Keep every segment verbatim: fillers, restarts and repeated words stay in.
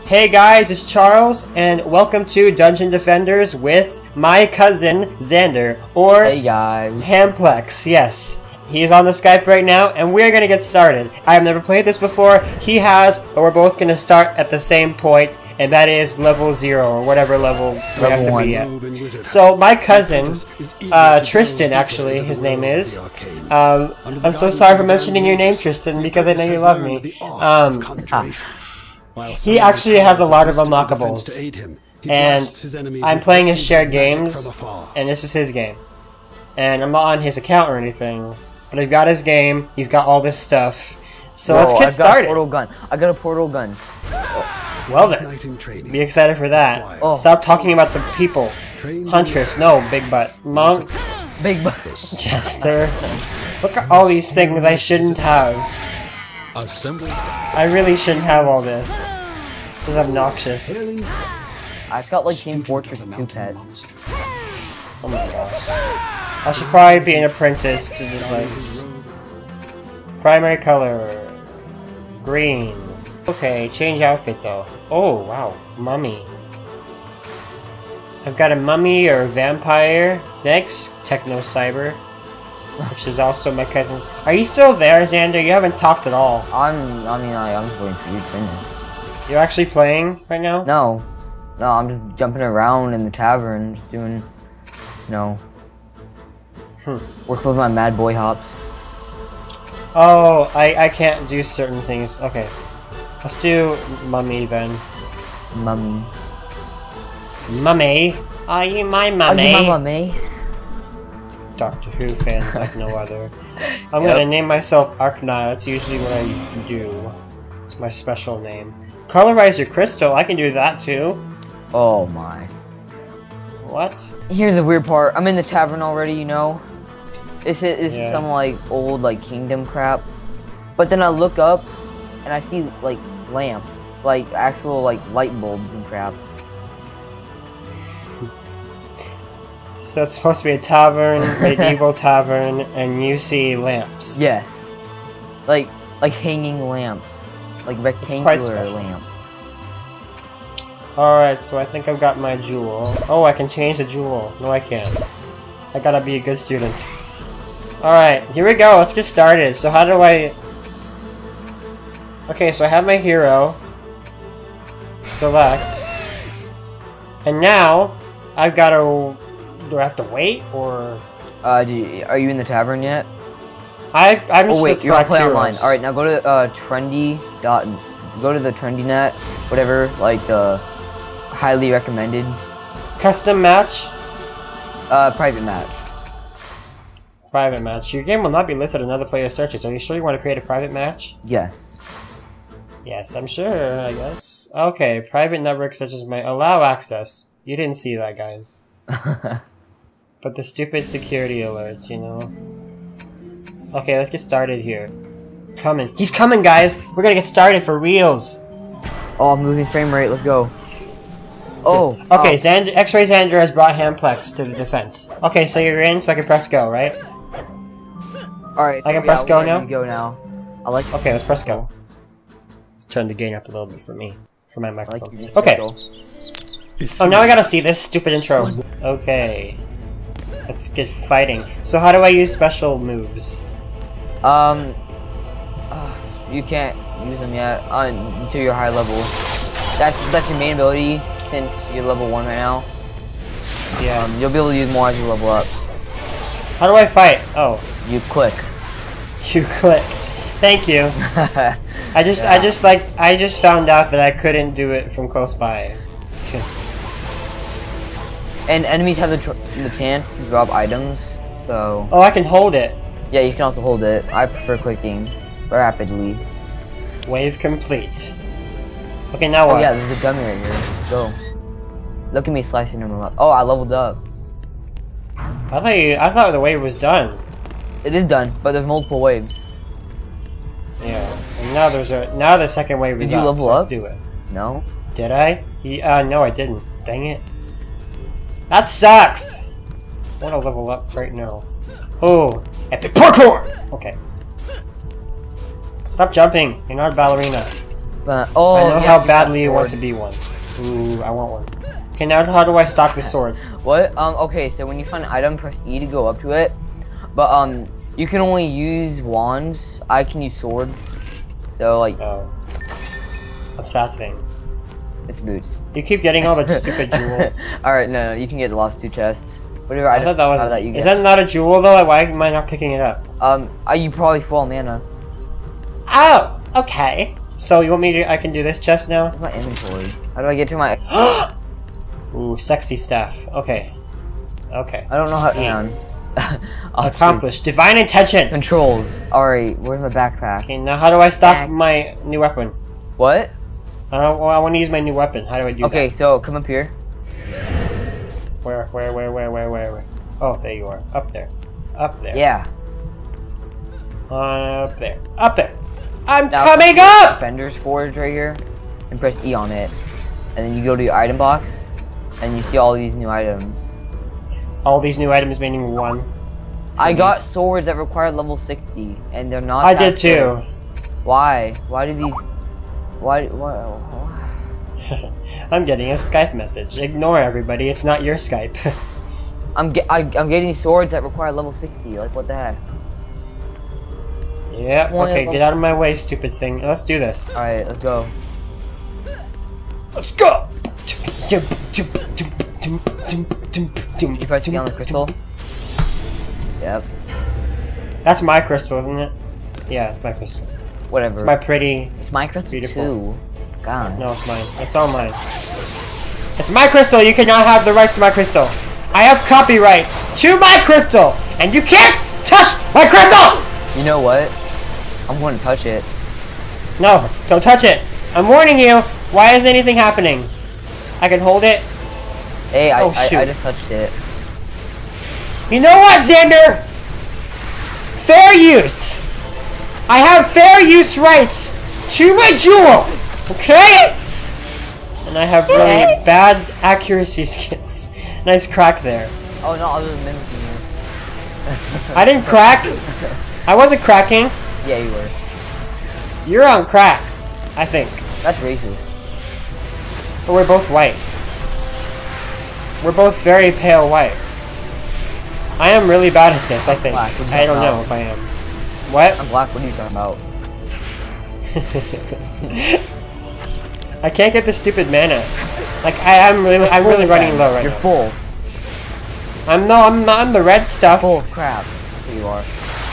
Hey guys, it's Charles, and welcome to Dungeon Defenders with my cousin, Xander, or Hey guys. Hamplex, yes. He's on the Skype right now, and we're gonna get started. I've never played this before, he has, but we're both gonna start at the same point, and that is level zero, or whatever level we have to be at. So, my cousin, uh, Tristan actually, his name is, um, I'm so sorry for mentioning your name, Tristan, because I know you love me. Um, He actually has a lot of unlockables, and I'm playing his shared games, and this is his game. And I'm not on his account or anything, but I've got his game, he's got all this stuff. So Bro, let's get I've started. Got a portal gun. I got a portal gun. Well then, be excited for that. Oh. Stop talking about the people. Huntress, no, big butt. Monk, Big butt. Jester. Look at all these things I shouldn't have. I really shouldn't have all this. This is obnoxious. I've got like Team Fortress two pet. Oh my gosh. I should probably be an apprentice to just like... Primary color. Green. Okay, change outfit though. Oh wow, mummy. I've got a mummy or a vampire. Next, Techno Cyber. Which is also my cousin. Are you still there, Xander? You haven't talked at all. I'm, I mean, I, I'm just waiting for you to finish. You're actually playing right now? No. No, I'm just jumping around in the tavern, just doing, you know, Hmm. working with my mad boy hops. Oh, I, I can't do certain things. Okay. Let's do mummy then. Mummy. Mummy? Are you my mummy? Are you my mummy? Doctor Who fans like no other. I'm Yep. gonna name myself Arkna. That's usually what I do. It's my special name. Colorize your crystal. I can do that too. Oh my. What? Here's the weird part. I'm in the tavern already, you know? This is, this Yeah. is some like old like kingdom crap. But then I look up and I see like lamps. Like actual like light bulbs and crap. So it's supposed to be a tavern, medieval tavern, and you see lamps. Yes. Like like hanging lamps. Like quite rectangular special. lamps. Alright, so I think I've got my jewel. Oh, I can change the jewel. No, I can't. I gotta be a good student. Alright, here we go. Let's get started. So how do I... Okay, so I have my hero. Select. And now, I've gotta... Do I have to wait, or...? Uh do you, are you in the tavern yet? I, I'm just Oh wait, at you're on select play heroes. online. Alright, now go to uh trendy dot go to the trendy net, whatever, like the highly recommended Custom match. uh private match. Private match. Your game will not be listed in other player searches. Are you sure you want to create a private match? Yes. Yes, I'm sure, I guess. Okay, private network such as my allow access. You didn't see that, guys. But the stupid security alerts, you know. Okay, let's get started here. Coming. He's coming, guys! We're gonna get started for reals! Oh, I'm losing frame rate, let's go. Oh. Okay, oh. Xander, X-Ray Xander has brought Hamplex to the defense. Okay, so you're in, so I can press go, right? Alright, so I can yeah, press go we're now? ready to go now. I like Okay, let's press go. Let's turn the gain up a little bit for me. For my I like microphone. using Okay. control. Oh, now I gotta see this stupid intro. Okay. Let's get fighting. So how do I use special moves? Um uh, you can't use them yet uh, until you're high level. That's that's your main ability since you're level one right now. Yeah. Um, you'll be able to use more as you level up. How do I fight? Oh. You click. You click. Thank you. I just, I just like, I just found out that I couldn't do it from close by. And enemies have the, tr the chance to drop items, so... Oh, I can hold it. Yeah, you can also hold it. I prefer clicking rapidly. Wave complete. Okay, now what? Oh yeah, there's a gummy right here. Let's go. Look at me slicing them up. Oh, I leveled up. I thought you, I thought the wave was done. It is done, but there's multiple waves. Yeah. And now there's a, now the second wave is Did you up, level so up? Let's do it. No? Did I? Yeah, uh, no, I didn't. Dang it. That sucks! I want to level up right now. Oh, epic parkour! Okay. Stop jumping. You're not a ballerina. But oh, I know yeah, how you badly you got want to sword. be one. Ooh, I want one. Okay, now how do I stock the sword? What? Um. Okay. So when you find an item, press E to go up to it. But um, you can only use wands. I can use swords. So like, Oh. What's that thing? it's boots. You keep getting all the stupid jewels. All right. No, no. You can get the last two chests. Whatever I item thought that was. out of that you Is get. that not a jewel though? Why am I not picking it up? Um. Are you probably full mana? Oh, okay. So you want me to? I can do this chest now. Where's my inventory? How do I get to my? Ooh, sexy staff. Okay. Okay. I don't know how. E. Hang on. I'll Accomplished. Divine intention. Controls. Alright, where's my backpack? Okay, now how do I stock Back. my new weapon? What? I don't. Well, I want to use my new weapon. How do I do Okay, that? so come up here. Where? Where? Where? Where? Where? Where? Where? Oh, there you are. Up there. Up there. Yeah. Up there. Up there. I'm Now coming press up. Defender's Forge right here. And press E on it. And then you go to your item box. And you see all these new items. All these new items meaning one. I got swords that require level sixty. And they're not I that did too. good. Why? Why do these... Why... Why... I'm getting a Skype message. Ignore everybody. It's not your Skype. I'm, get, I, I'm getting swords that require level sixty. Like, what the heck? Yeah. One Okay. of them- Get out of my way, stupid thing. Let's do this. Alright, let's go. Let's go. Did you press E on the crystal? Yep. That's my crystal, isn't it? Yeah, it's my crystal. Whatever. It's my pretty. It's my crystal Beautiful. too. God. No, it's mine. It's all mine. It's my crystal. You cannot have the rights to my crystal. I have copyright to my crystal, and you can't touch my crystal. You know what? I'm going to touch it. No, don't touch it. I'm warning you. Why isn't anything happening? I can hold it. Hey, I, Oh, I, shoot. I just touched it. You know what, Xander? Fair use. I have fair use rights to my jewel. Okay? And I have really Okay. bad accuracy skills. Nice crack there. Oh no, I was mimicking you. I didn't crack. I wasn't cracking. Yeah, you were. You're on crack, I think. That's racist. But we're both white. We're both very pale white. I am really bad at this, I think. Black, what are you I don't talking know about? if I am. What? I'm black. What are you talking about? I can't get the stupid mana. Like I am really, I'm really Full running then. low right You're now. full. I'm no, I'm not. I'm the red stuff. Full of crap. That's what you are.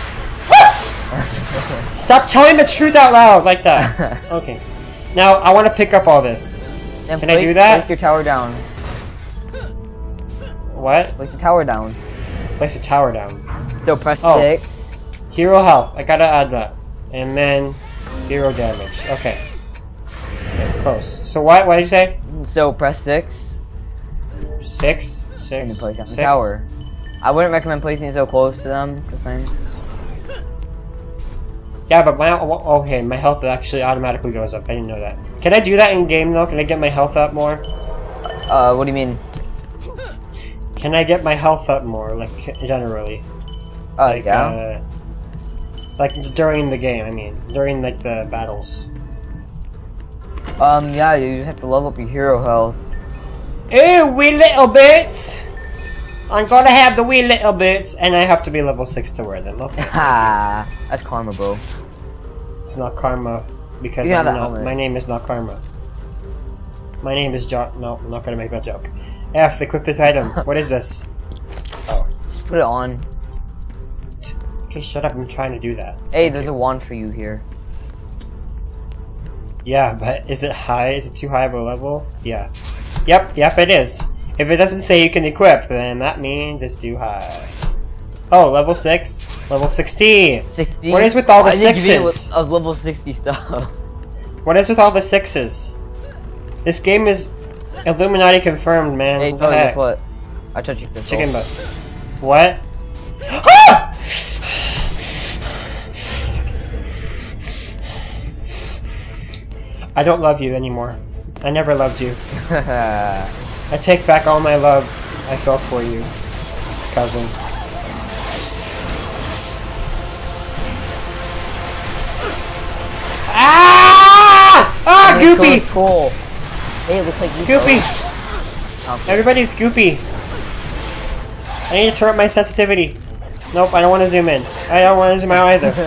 Stop telling the truth out loud like that. Okay. Now I want to pick up all this. Then Can I place- do that? Place your tower down. What? Place the tower down. Place a tower down. So press Oh. six. Hero health. I gotta add that. And then hero damage. Okay. Okay, close. So what? What did you say? So press six. Six. And Six. then place down the six? tower. I wouldn't recommend placing it so close to them. The same. Yeah, but my okay, my health actually automatically goes up. I didn't know that. Can I do that in game though? Can I get my health up more? Uh, what do you mean? Can I get my health up more, like generally? Oh, Like yeah. uh, like during the game. I mean, during like the battles. Um, yeah, you have to level up your hero health. Ooh, wee little bits. I'm gonna have the wee little bits, and I have to be level six to wear them. Okay. Ha! That's karma, bro. It's not Karma because You I'm have that not, helmet. my name is not Karma. My name is Jo- No, I'm not gonna make that joke. F. Equip this item. What is this? Oh. Just put it on. Okay, shut up. I'm trying to do that. Hey, there's a wand for you here. Yeah, but is it high? Is it too high of a level? Yeah. Yep, yep, it is. If it doesn't say you can equip, then that means it's too high. Oh, level six? Level sixteen! sixty? What is with all the I didn't give you sixes? I was level sixty stuff. What is with all the sixes? This game is Illuminati confirmed, man. Hey, what Joe, the guess heck? what? I touched your crystal. Chicken butt. What? Ah! I don't love you anymore. I never loved you. I take back all my love I felt for you, cousin. Ah! Ah! Ah, This Goopy! is cool. Hey, it looks like you. Goopy! Okay. Everybody's goopy. I need to turn up my sensitivity. Nope, I don't want to zoom in. I don't want to zoom out either.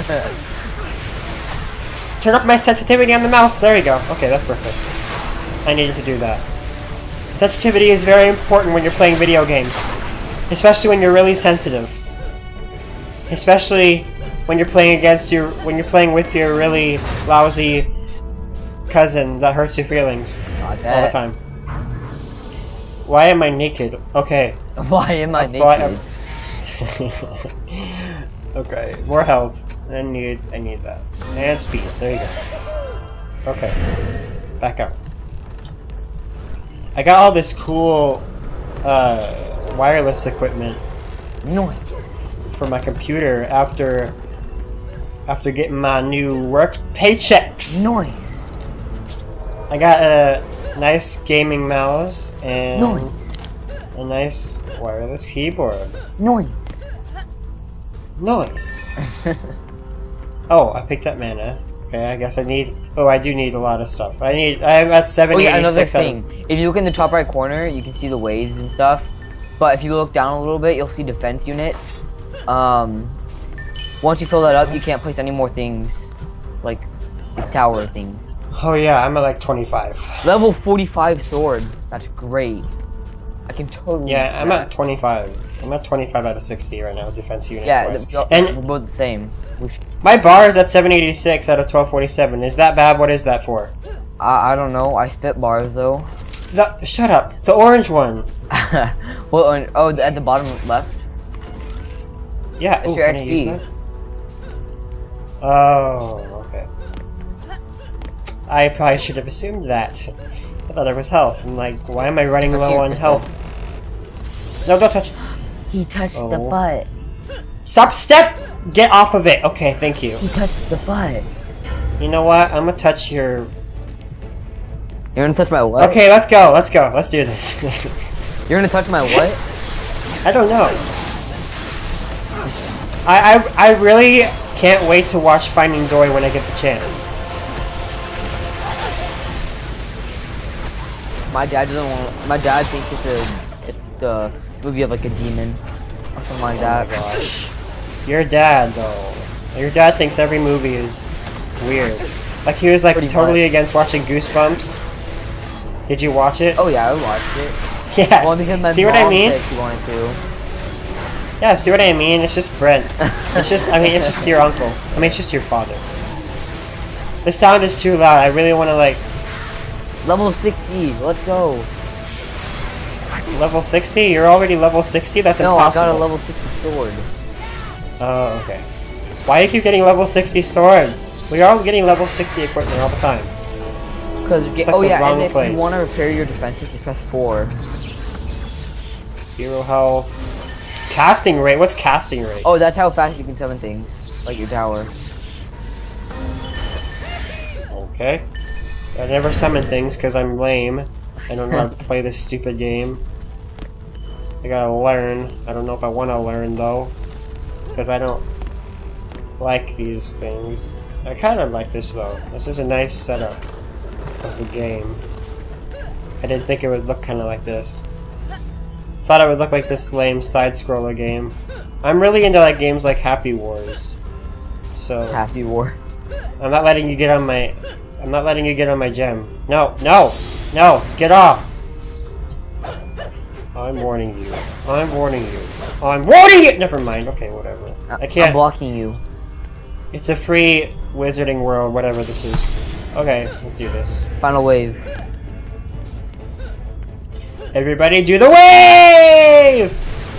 Turn up my sensitivity on the mouse. There you go. Okay, that's perfect. I needed to do that. Sensitivity is very important when you're playing video games. Especially when you're really sensitive. Especially when you're playing against your... when you're playing with your really lousy cousin that hurts your feelings. Not All the that. time. Why am I naked? Okay. Why am I naked? Why am- okay, more health. I need, I need that. And speed. There you go. Okay. Back up. I got all this cool uh, wireless equipment Noise. for my computer after after getting my new work paychecks. Noise. I got a nice gaming mouse and Noise. a nice wireless keyboard. Noise. Noise. Oh, I picked up mana. Okay, I guess I need. Oh, I do need a lot of stuff. I need. I'm at seven Oh yeah, another eighty-six. thing. If you look in the top right corner, you can see the waves and stuff. But if you look down a little bit, you'll see defense units. Um, once you fill that up, you can't place any more things, like these tower things. Oh yeah, I'm at like twenty-five. Level forty-five sword. That's great. I can totally. Yeah, use I'm that. at twenty-five. I'm at twenty-five out of sixty right now, defense units Yeah, wise. the, And we're both the same. We sh my bar is at seven eighty-six out of twelve forty-seven. Is that bad? What is that for? I, I don't know. I spit bars though. The, shut up. The orange one. Well, on- oh, at the bottom left. Yeah. It's Ooh, your can I X use P. that? Oh, okay. I probably should have assumed that. I thought it was health. I'm like, why am I running Touch low your on pistol. health? No, don't touch. He touched the Oh. butt. Stop! Step! Get off of it! Okay, thank you. He touched the butt. You know what? I'm gonna touch your... You're gonna touch my what? Okay, let's go, let's go. Let's do this. You're gonna touch my what? I don't know. I, I, I really can't wait to watch Finding Dory when I get the chance. My dad doesn't want. My dad thinks it's a it's the movie of like a demon or something like that. Oh my gosh. Your dad, though. Your dad thinks every movie is weird. Like, he was like Pretty totally much. against watching Goosebumps. Did you watch it? Oh yeah, I watched it. Yeah. Well, because my See mom what I mean? said she wanted to. Yeah, see what I mean? It's just Brent. It's just, I mean, it's just your uncle. I mean, it's just your father. The sound is too loud. I really want to, like, Level sixty. Let's go. level sixty? You're already level sixty? That's No, impossible. I got a level sixty sword. Oh, okay. Why do you keep getting level sixty swords? We are all getting level sixty equipment all the time. Cause It's like oh the yeah, wrong and if place. you want to repair your defenses, you press four. Hero health. Casting rate? What's casting rate? Oh, that's how fast you can summon things, like your tower. Okay. I never summon things because I'm lame. I don't know how to play this stupid game. I gotta learn. I don't know if I want to learn though. Because I don't like these things. I kind of like this though. This is a nice setup of the game. I didn't think it would look kind of like this. Thought it would look like this lame side-scroller game. I'm really into like games like Happy Wars. So Happy War. I'm not letting you get on my... I'm not letting you get on my gem. No, no, no, get off! I'm warning you. I'm warning you. I'm warning you! Never mind, okay, whatever. I I'm can't... blocking you. It's a free Wizarding World, whatever this is. Okay, we'll do this. Final wave. Everybody do the wave!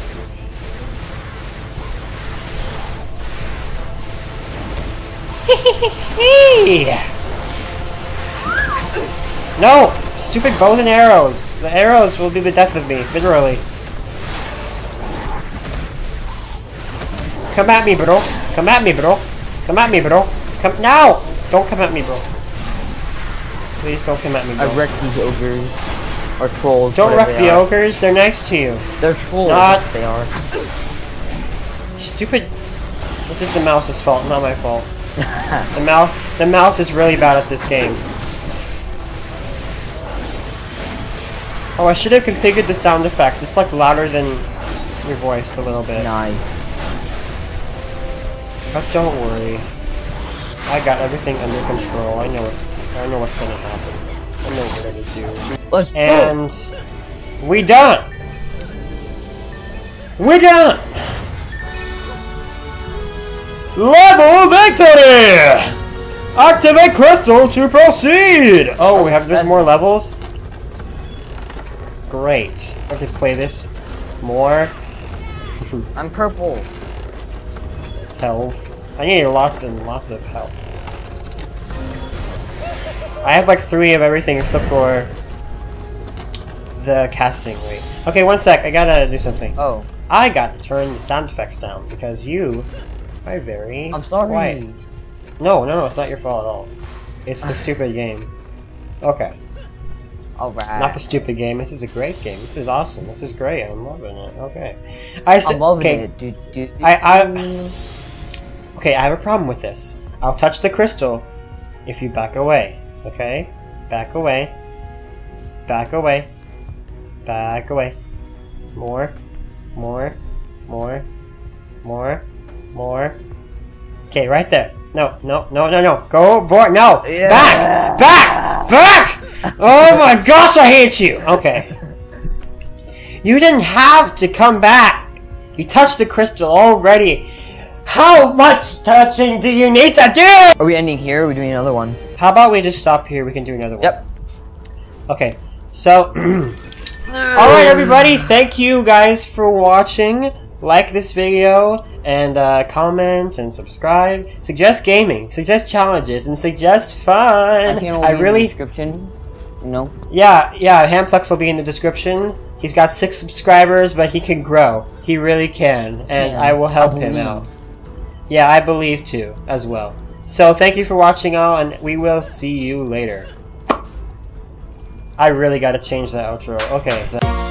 No! Stupid bows and arrows! The arrows will be the death of me, literally. Come at me, bro. Come at me, bro. Come at me, bro. Come now! Don't come at me, bro. Please don't come at me, bro. I wrecked these ogres. Or trolls. Don't whatever wreck they the are. ogres, they're nice to you. They're trolls. Not- They are. Stupid. This is the mouse's fault, not my fault. the mouse, the mouse is really bad at this game. Oh, I should have configured the sound effects. It's like louder than your voice a little bit. Nice. But don't worry. I got everything under control. I know what's I know what's gonna happen. I know what we're gonna do. Let's And go. we done! We done! Level victory! Activate crystal to proceed! Oh, we have there's more levels? Great. I have to play this more. I'm purple. Health. I need lots and lots of health. I have like three of everything except for the casting rate. Okay, one sec. I gotta do something. Oh. I gotta turn the sound effects down because you are very I'm sorry. quiet. No, no, no, it's not your fault at all. It's the stupid game. Okay. Alright. Not the stupid game. This is a great game. This is awesome. This is great. I'm loving it. Okay. I I'm loving okay. it, dude. dude, dude. I, I, okay, I have a problem with this. I'll touch the crystal if you back away. Okay? Back away. Back away. Back away. More. More. More. More. More. Okay, right there. No, no, no, no, no. Go, boy. No. Yeah. Back. Back. Back. Oh my gosh, I hate you. Okay. You didn't have to come back. You touched the crystal already. How much touching do you need to do? Are we ending here? Or are we doing another one? How about we just stop here? We can do another one. Yep. Okay. So, alright everybody, thank you guys for watching. Like this video, and uh, comment, and subscribe. Suggest gaming, suggest challenges, and suggest fun. I think it'll I be in really... the description. No. Yeah, yeah, Hamplex will be in the description. He's got six subscribers, but he can grow. He really can, and Yeah, I will help I him believe. out. Yeah, I believe too, as well. So thank you for watching all, and we will see you later. I really gotta change that outro. Okay.